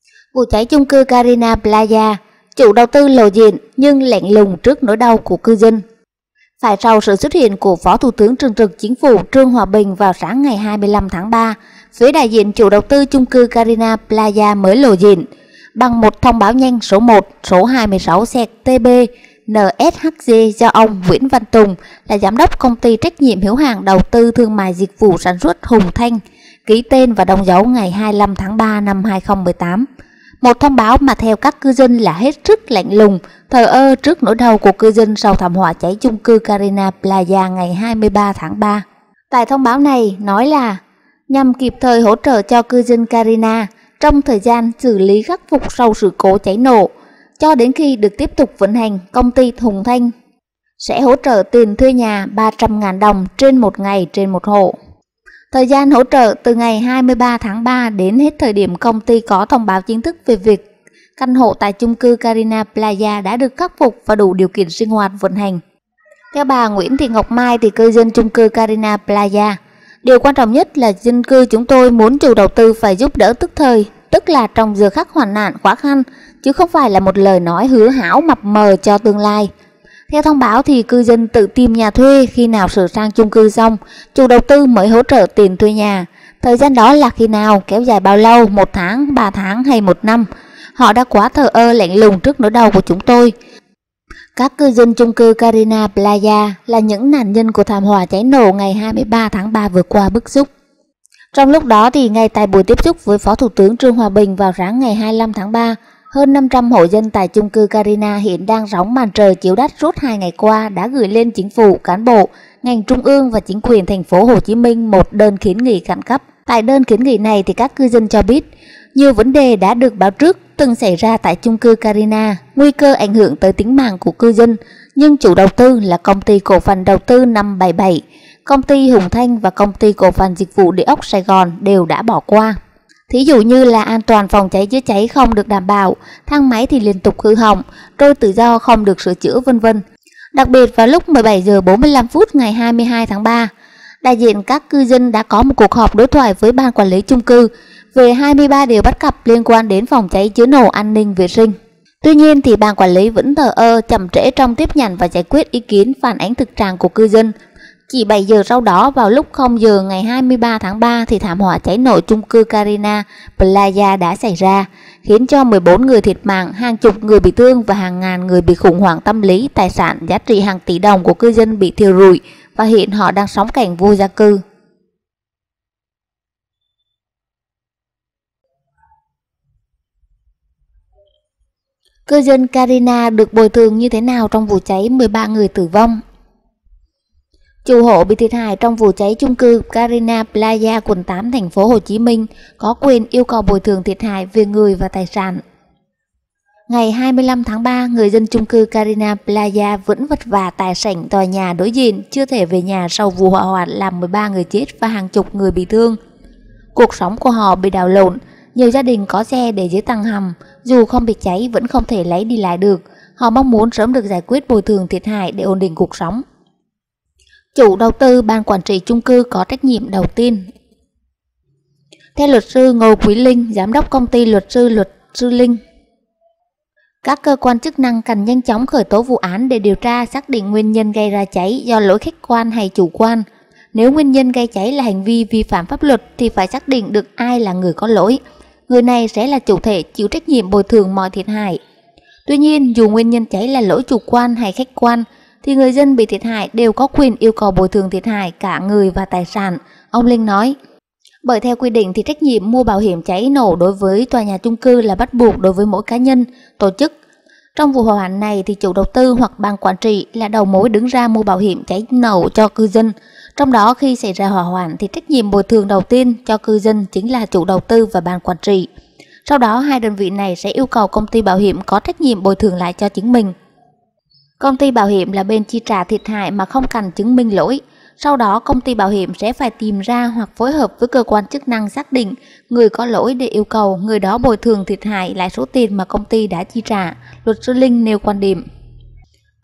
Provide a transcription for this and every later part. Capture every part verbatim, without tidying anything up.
Vụ cháy chung cư Carina Plaza, chủ đầu tư lộ diện nhưng lạnh lùng trước nỗi đau của cư dân. Phải sau sự xuất hiện của Phó Thủ tướng Thường trực Chính phủ Trương Hòa Bình vào sáng ngày hai mươi lăm tháng ba, phía đại diện chủ đầu tư chung cư Carina Plaza mới lộ diện bằng một thông báo nhanh số một số hai mươi sáu T B N S H G do ông Nguyễn Văn Tùng là giám đốc công ty trách nhiệm hữu hạn đầu tư thương mại dịch vụ sản xuất Hùng Thanh ký tên và đóng dấu ngày hai mươi lăm tháng ba năm hai nghìn không trăm mười tám. Một thông báo mà theo các cư dân là hết sức lạnh lùng, thờ ơ trước nỗi đau của cư dân sau thảm họa cháy chung cư Carina Plaza ngày hai mươi ba tháng ba. Tại thông báo này nói là nhằm kịp thời hỗ trợ cho cư dân Carina trong thời gian xử lý khắc phục sau sự cố cháy nổ, cho đến khi được tiếp tục vận hành, công ty Hùng Thanh sẽ hỗ trợ tiền thuê nhà ba trăm nghìn đồng trên một ngày trên một hộ. Thời gian hỗ trợ từ ngày hai mươi ba tháng ba đến hết thời điểm công ty có thông báo chính thức về việc căn hộ tại chung cư Carina Plaza đã được khắc phục và đủ điều kiện sinh hoạt vận hành. Theo bà Nguyễn Thị Ngọc Mai thì cư dân chung cư Carina Plaza, điều quan trọng nhất là dân cư chúng tôi muốn chủ đầu tư phải giúp đỡ tức thời, tức là trong giờ khắc hoạn nạn khó khăn, chứ không phải là một lời nói hứa hão mập mờ cho tương lai. Theo thông báo thì cư dân tự tìm nhà thuê, khi nào sửa sang chung cư xong, chủ đầu tư mới hỗ trợ tiền thuê nhà. Thời gian đó là khi nào, kéo dài bao lâu, một tháng, ba tháng hay một năm. Họ đã quá thờ ơ lạnh lùng trước nỗi đau của chúng tôi. Các cư dân chung cư Carina Plaza là những nạn nhân của thảm họa cháy nổ ngày hai mươi ba tháng ba vừa qua bức xúc. Trong lúc đó thì ngay tại buổi tiếp xúc với Phó Thủ tướng Trương Hòa Bình vào sáng ngày hai mươi lăm tháng ba, hơn năm trăm hộ dân tại chung cư Carina hiện đang róng màn trời chiếu đất suốt hai ngày qua đã gửi lên chính phủ, cán bộ, ngành trung ương và chính quyền thành phố Hồ Chí Minh một đơn kiến nghị khẩn cấp. Tại đơn kiến nghị này thì các cư dân cho biết nhiều vấn đề đã được báo trước từng xảy ra tại chung cư Carina, nguy cơ ảnh hưởng tới tính mạng của cư dân, nhưng chủ đầu tư là công ty cổ phần đầu tư năm bảy bảy, công ty Hùng Thanh và công ty cổ phần dịch vụ địa ốc Sài Gòn đều đã bỏ qua. Thí dụ như là an toàn phòng cháy chữa cháy không được đảm bảo, thang máy thì liên tục hư hỏng, trôi tự do không được sửa chữa vân vân. Đặc biệt vào lúc mười bảy giờ bốn mươi lăm phút ngày hai mươi hai tháng ba, đại diện các cư dân đã có một cuộc họp đối thoại với ban quản lý chung cư về hai mươi ba điều bất cập liên quan đến phòng cháy chữa nổ, an ninh vệ sinh. Tuy nhiên thì ban quản lý vẫn thờ ơ, chậm trễ trong tiếp nhận và giải quyết ý kiến phản ánh thực trạng của cư dân. Chỉ bảy giờ sau đó, vào lúc không giờ ngày hai mươi ba tháng ba thì thảm họa cháy nổ chung cư Carina Plaza đã xảy ra, khiến cho mười bốn người thiệt mạng, hàng chục người bị thương và hàng ngàn người bị khủng hoảng tâm lý, tài sản giá trị hàng tỷ đồng của cư dân bị thiêu rụi và hiện họ đang sống cảnh vô gia cư. Cư dân Carina được bồi thường như thế nào trong vụ cháy mười ba người tử vong? Chủ hộ bị thiệt hại trong vụ cháy chung cư Carina Plaza quận tám thành phố Hồ Chí Minh có quyền yêu cầu bồi thường thiệt hại về người và tài sản. Ngày hai mươi lăm tháng ba, người dân chung cư Carina Plaza vẫn vật vã tại sảnh tòa nhà đối diện, chưa thể về nhà sau vụ hỏa hoạn làm mười ba người chết và hàng chục người bị thương. Cuộc sống của họ bị đảo lộn, nhiều gia đình có xe để dưới tầng hầm, dù không bị cháy vẫn không thể lấy đi lại được. Họ mong muốn sớm được giải quyết bồi thường thiệt hại để ổn định cuộc sống. Chủ đầu tư, ban quản trị chung cư có trách nhiệm đầu tiên. Theo luật sư Ngô Quý Linh, giám đốc công ty luật sư luật sư Linh, các cơ quan chức năng cần nhanh chóng khởi tố vụ án để điều tra xác định nguyên nhân gây ra cháy do lỗi khách quan hay chủ quan. Nếu nguyên nhân gây cháy là hành vi vi phạm pháp luật thì phải xác định được ai là người có lỗi. Người này sẽ là chủ thể chịu trách nhiệm bồi thường mọi thiệt hại. Tuy nhiên, dù nguyên nhân cháy là lỗi chủ quan hay khách quan, thì người dân bị thiệt hại đều có quyền yêu cầu bồi thường thiệt hại cả người và tài sản, ông Linh nói. Bởi theo quy định thì trách nhiệm mua bảo hiểm cháy nổ đối với tòa nhà chung cư là bắt buộc đối với mỗi cá nhân, tổ chức. Trong vụ hỏa hoạn này thì chủ đầu tư hoặc ban quản trị là đầu mối đứng ra mua bảo hiểm cháy nổ cho cư dân. Trong đó khi xảy ra hỏa hoạn thì trách nhiệm bồi thường đầu tiên cho cư dân chính là chủ đầu tư và ban quản trị. Sau đó hai đơn vị này sẽ yêu cầu công ty bảo hiểm có trách nhiệm bồi thường lại cho chính mình. Công ty bảo hiểm là bên chi trả thiệt hại mà không cần chứng minh lỗi. Sau đó công ty bảo hiểm sẽ phải tìm ra hoặc phối hợp với cơ quan chức năng xác định người có lỗi để yêu cầu người đó bồi thường thiệt hại lại số tiền mà công ty đã chi trả, luật sư Linh nêu quan điểm.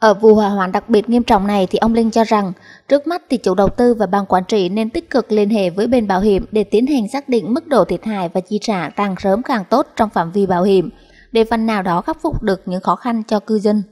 Ở vụ hỏa hoạn đặc biệt nghiêm trọng này thì ông Linh cho rằng trước mắt thì chủ đầu tư và ban quản trị nên tích cực liên hệ với bên bảo hiểm để tiến hành xác định mức độ thiệt hại và chi trả càng sớm càng tốt trong phạm vi bảo hiểm, để phần nào đó khắc phục được những khó khăn cho cư dân.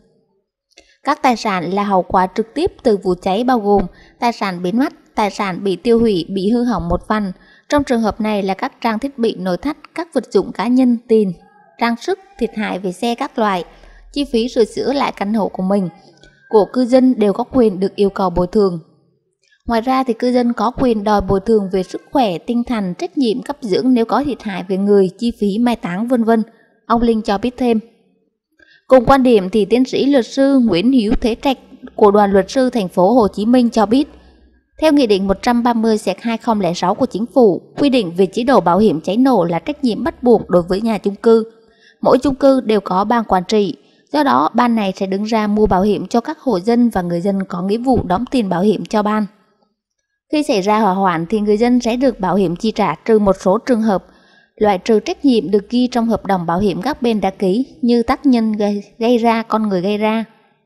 Các tài sản là hậu quả trực tiếp từ vụ cháy bao gồm tài sản biến mất, tài sản bị tiêu hủy, bị hư hỏng một phần. Trong trường hợp này là các trang thiết bị nội thất, các vật dụng cá nhân, tiền, trang sức, thiệt hại về xe các loại, chi phí sửa chữa lại căn hộ của mình, của cư dân đều có quyền được yêu cầu bồi thường. Ngoài ra thì cư dân có quyền đòi bồi thường về sức khỏe, tinh thần, trách nhiệm cấp dưỡng nếu có thiệt hại về người, chi phí mai táng vân vân. Ông Linh cho biết thêm. Cùng quan điểm thì tiến sĩ luật sư Nguyễn Hữu Thế Trạch của Đoàn luật sư thành phố Hồ Chí Minh cho biết, theo Nghị định một trăm ba mươi trên hai nghìn không trăm lẻ sáu của Chính phủ, quy định về chế độ bảo hiểm cháy nổ là trách nhiệm bắt buộc đối với nhà chung cư. Mỗi chung cư đều có ban quản trị, do đó ban này sẽ đứng ra mua bảo hiểm cho các hộ dân và người dân có nghĩa vụ đóng tiền bảo hiểm cho ban. Khi xảy ra hỏa hoạn thì người dân sẽ được bảo hiểm chi trả trừ một số trường hợp, loại trừ trách nhiệm được ghi trong hợp đồng bảo hiểm các bên đã ký như tác nhân gây, gây ra, con người gây ra.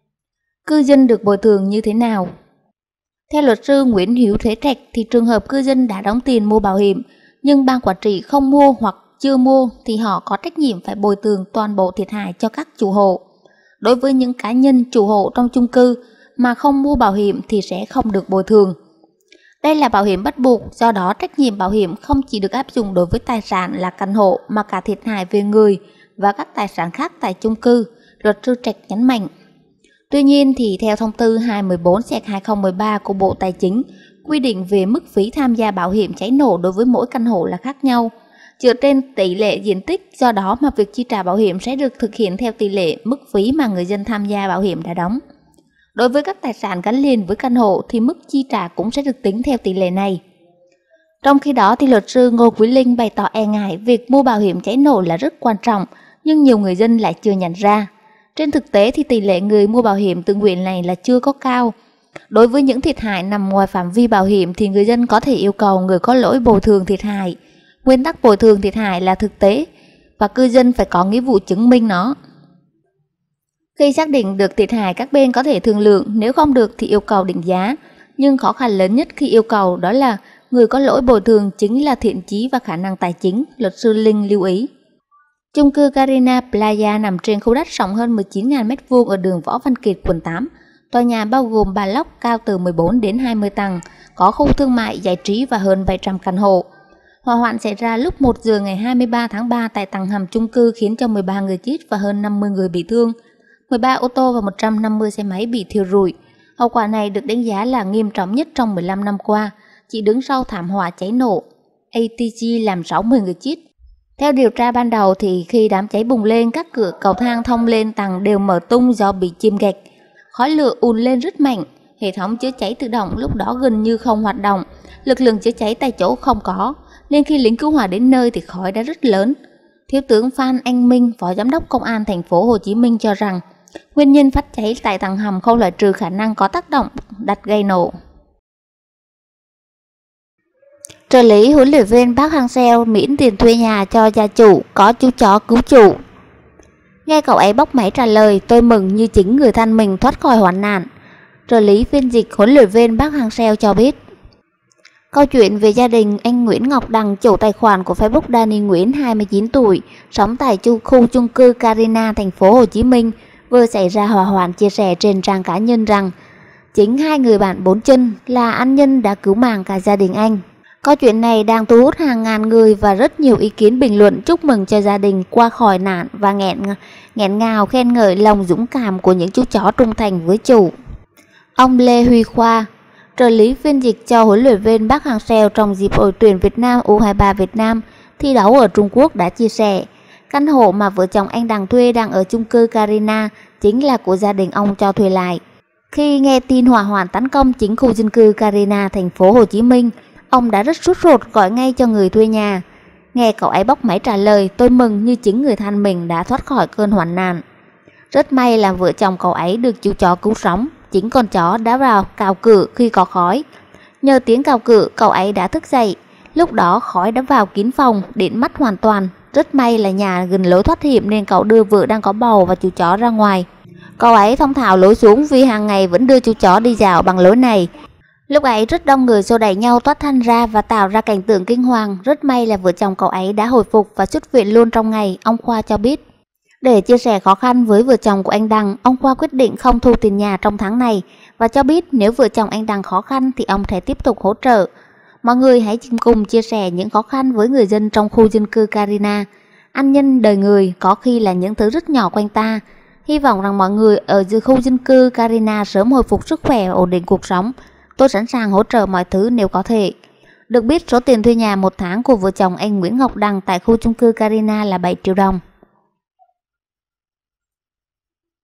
Cư dân được bồi thường như thế nào? Theo luật sư Nguyễn Hữu Thế Trạch thì trường hợp cư dân đã đóng tiền mua bảo hiểm nhưng ban quản trị không mua hoặc chưa mua thì họ có trách nhiệm phải bồi thường toàn bộ thiệt hại cho các chủ hộ. Đối với những cá nhân chủ hộ trong chung cư mà không mua bảo hiểm thì sẽ không được bồi thường. Đây là bảo hiểm bắt buộc, do đó trách nhiệm bảo hiểm không chỉ được áp dụng đối với tài sản là căn hộ mà cả thiệt hại về người và các tài sản khác tại chung cư, luật sư Trạch nhấn mạnh. Tuy nhiên thì theo thông tư hai trăm mười bốn trên hai nghìn không trăm mười ba của Bộ Tài chính, quy định về mức phí tham gia bảo hiểm cháy nổ đối với mỗi căn hộ là khác nhau, dựa trên tỷ lệ diện tích, do đó mà việc chi trả bảo hiểm sẽ được thực hiện theo tỷ lệ mức phí mà người dân tham gia bảo hiểm đã đóng. Đối với các tài sản gắn liền với căn hộ thì mức chi trả cũng sẽ được tính theo tỷ lệ này. Trong khi đó thì luật sư Ngô Quý Linh bày tỏ e ngại việc mua bảo hiểm cháy nổ là rất quan trọng, nhưng nhiều người dân lại chưa nhận ra. Trên thực tế thì tỷ lệ người mua bảo hiểm tự nguyện này là chưa có cao. Đối với những thiệt hại nằm ngoài phạm vi bảo hiểm thì người dân có thể yêu cầu người có lỗi bồi thường thiệt hại. Nguyên tắc bồi thường thiệt hại là thực tế và cư dân phải có nghĩa vụ chứng minh nó. Khi xác định được thiệt hại, các bên có thể thương lượng, nếu không được thì yêu cầu định giá. Nhưng khó khăn lớn nhất khi yêu cầu đó là người có lỗi bồi thường chính là thiện chí và khả năng tài chính, luật sư Linh lưu ý. Chung cư Carina Plaza nằm trên khu đất rộng hơn mười chín nghìn mét vuông ở đường Võ Văn Kiệt, quận tám. Tòa nhà bao gồm ba lốc cao từ mười bốn đến hai mươi tầng, có khu thương mại, giải trí và hơn bảy trăm căn hộ. Hỏa hoạn xảy ra lúc một giờ ngày hai mươi ba tháng ba tại tầng hầm chung cư khiến cho mười ba người chết và hơn năm mươi người bị thương. mười ba ô tô và một trăm năm mươi xe máy bị thiêu rụi. Hậu quả này được đánh giá là nghiêm trọng nhất trong mười lăm năm qua, chỉ đứng sau thảm họa cháy nổ a tê giê làm sáu mươi người chết. Theo điều tra ban đầu thì khi đám cháy bùng lên, các cửa cầu thang thông lên tầng đều mở tung do bị chìm gạch. Khói lửa ùn lên rất mạnh, hệ thống chữa cháy tự động lúc đó gần như không hoạt động, lực lượng chữa cháy tại chỗ không có, nên khi lính cứu hỏa đến nơi thì khói đã rất lớn. Thiếu tướng Phan Anh Minh, Phó Giám đốc Công an thành phố Hồ Chí Minh cho rằng nguyên nhân phát cháy tại tầng hầm không loại trừ khả năng có tác động đặt gây nổ. Trợ lý huấn luyện viên Park Hang-seo miễn tiền thuê nhà cho gia chủ có chú chó cứu chủ. Nghe cậu ấy bóc máy trả lời, tôi mừng như chính người thân mình thoát khỏi hoạn nạn. Trợ lý phiên dịch huấn luyện viên Park Hang-seo cho biết. Câu chuyện về gia đình anh Nguyễn Ngọc Đằng, chủ tài khoản của Facebook Danny Nguyễn, hai mươi chín tuổi, sống tại khu chung cư Carina, thành phố Hồ Chí Minh, vừa xảy ra hỏa hoạn, chia sẻ trên trang cá nhân rằng chính hai người bạn bốn chân là ân nhân đã cứu mạng cả gia đình anh. Câu chuyện này đang thu hút hàng ngàn người và rất nhiều ý kiến bình luận chúc mừng cho gia đình qua khỏi nạn và nghẹn nghẹn ngào khen ngợi lòng dũng cảm của những chú chó trung thành với chủ. Ông Lê Huy Khoa, trợ lý phiên dịch cho huấn luyện viên Park Hang-seo trong dịp đội tuyển Việt Nam U hai mươi ba Việt Nam thi đấu ở Trung Quốc đã chia sẻ, căn hộ mà vợ chồng anh Đằng thuê đang ở chung cư Carina chính là của gia đình ông cho thuê lại. Khi nghe tin hỏa hoạn tấn công chính khu dân cư Carina, thành phố Hồ Chí Minh, ông đã rất sốt ruột gọi ngay cho người thuê nhà. Nghe cậu ấy bóc máy trả lời, tôi mừng như chính người thân mình đã thoát khỏi cơn hoạn nạn. Rất may là vợ chồng cậu ấy được chú chó cứu sống, chính con chó đã vào cào cửa khi có khói. Nhờ tiếng cào cửa, cậu ấy đã thức dậy. Lúc đó khói đã vào kín phòng, điện mất hoàn toàn. Rất may là nhà gần lối thoát hiểm nên cậu đưa vợ đang có bầu và chú chó ra ngoài. Cậu ấy thông thạo lối xuống vì hàng ngày vẫn đưa chú chó đi dạo bằng lối này. Lúc ấy rất đông người xô đẩy nhau thoát thân ra và tạo ra cảnh tượng kinh hoàng. Rất may là vợ chồng cậu ấy đã hồi phục và xuất viện luôn trong ngày, ông Khoa cho biết. Để chia sẻ khó khăn với vợ chồng của anh Đằng, ông Khoa quyết định không thu tiền nhà trong tháng này và cho biết nếu vợ chồng anh Đằng khó khăn thì ông sẽ tiếp tục hỗ trợ. Mọi người hãy cùng chia sẻ những khó khăn với người dân trong khu dân cư Carina. An nhân đời người có khi là những thứ rất nhỏ quanh ta. Hy vọng rằng mọi người ở khu dân cư Carina sớm hồi phục sức khỏe và ổn định cuộc sống. Tôi sẵn sàng hỗ trợ mọi thứ nếu có thể. Được biết số tiền thuê nhà một tháng của vợ chồng anh Nguyễn Ngọc Đằng tại khu chung cư Carina là bảy triệu đồng.